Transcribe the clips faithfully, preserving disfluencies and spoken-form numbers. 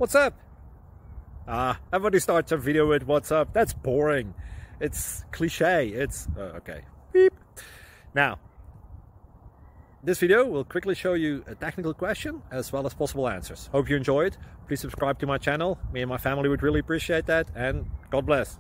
What's up? Ah, everybody starts a video with what's up. That's boring. It's cliche. It's uh, okay. Beep. Now, this video will quickly show you a technical question as well as possible answers. Hope you enjoy it. Please subscribe to my channel. Me and my family would really appreciate that, and God bless.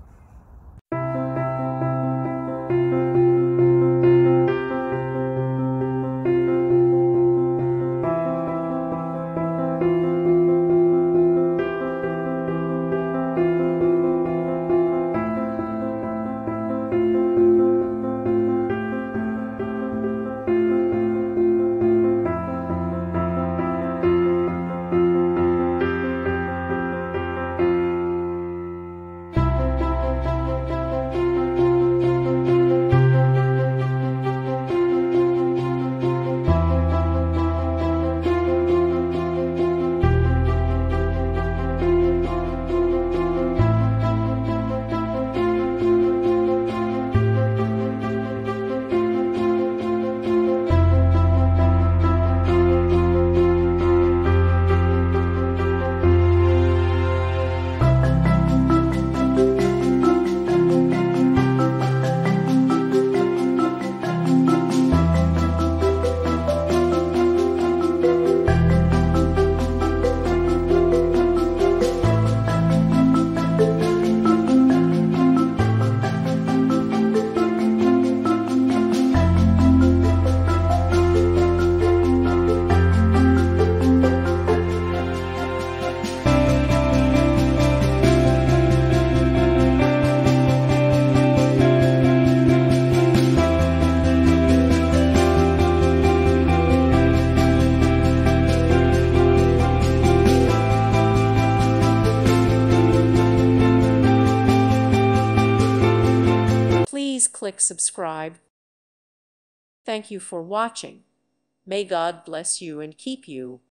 Please click subscribe. Thank you for watching. May God bless you and keep you.